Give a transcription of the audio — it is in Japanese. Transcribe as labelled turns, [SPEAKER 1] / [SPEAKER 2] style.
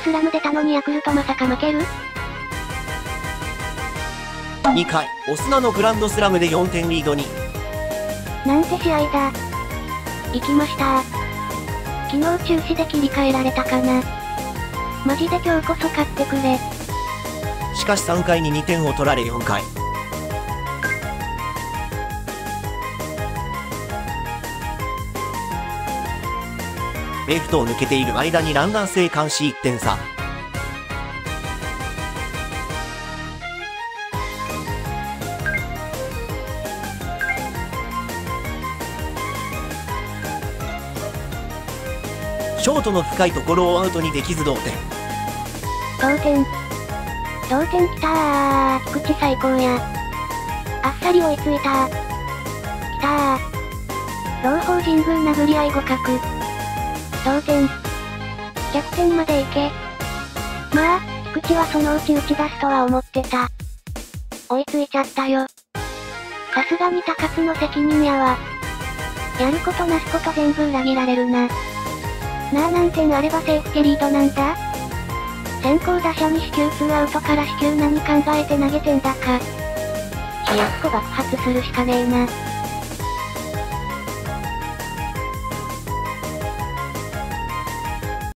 [SPEAKER 1] スラム出たのにヤクルトまさか負ける
[SPEAKER 2] ？2回、オスナのグランドスラムで4点リードに。
[SPEAKER 1] なんて試合だ。行きました。昨日中止で切り替えられたかな。マジで今日こそ勝ってくれ。
[SPEAKER 2] しかし3回に2点を取られ4回。レフトを抜けている間にランナー生還し1点差。ショートの深いところをアウトにできず同点。
[SPEAKER 1] 同点きたー。菊池最高や。あっさり追いついた。きたー。朗報神宮殴り合い互角。同点。逆転まで行け。まあ、菊池はそのうち打ち出すとは思ってた。追いついちゃったよ。さすがに高津の責任やわ。やることなすこと全部裏切られるな。なあ何点あればセーフテリードなんだ？先行打者に四球2アウトから四球何考えて投げてんだか。ひやっこ爆発するしかねえな。